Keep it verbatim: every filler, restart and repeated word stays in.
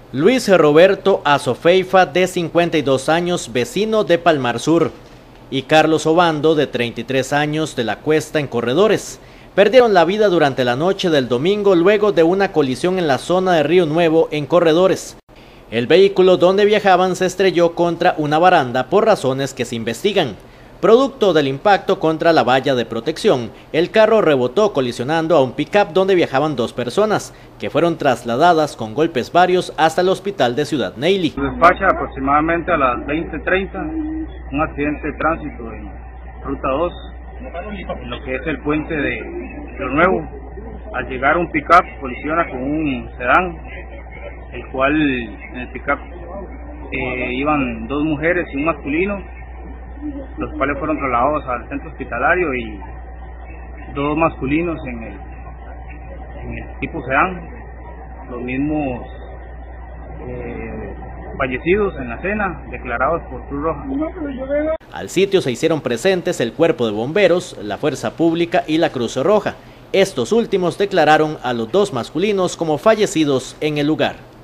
Luis Roberto Azofeifa, de cincuenta y dos años, vecino de Palmar Sur, y Carlos Obando, de treinta y tres años, de La Cuesta, en Corredores, perdieron la vida durante la noche del domingo luego de una colisión en la zona de Río Nuevo, en Corredores. El vehículo donde viajaban se estrelló contra una baranda por razones que se investigan. Producto del impacto contra la valla de protección, el carro rebotó colisionando a un pick-up donde viajaban dos personas, que fueron trasladadas con golpes varios hasta el hospital de Ciudad Neyli. Se despacha aproximadamente a las veinte treinta un accidente de tránsito en Ruta dos, en lo que es el puente de Río Nuevo. Al llegar un pick-up colisiona con un sedán, el cual en el pick-up eh, iban dos mujeres y un masculino, los cuales fueron trasladados al centro hospitalario, y dos masculinos en el, en el tipo sedán, los mismos eh, fallecidos en la escena, declarados por Cruz Roja. Al sitio se hicieron presentes el Cuerpo de Bomberos, la Fuerza Pública y la Cruz Roja. Estos últimos declararon a los dos masculinos como fallecidos en el lugar.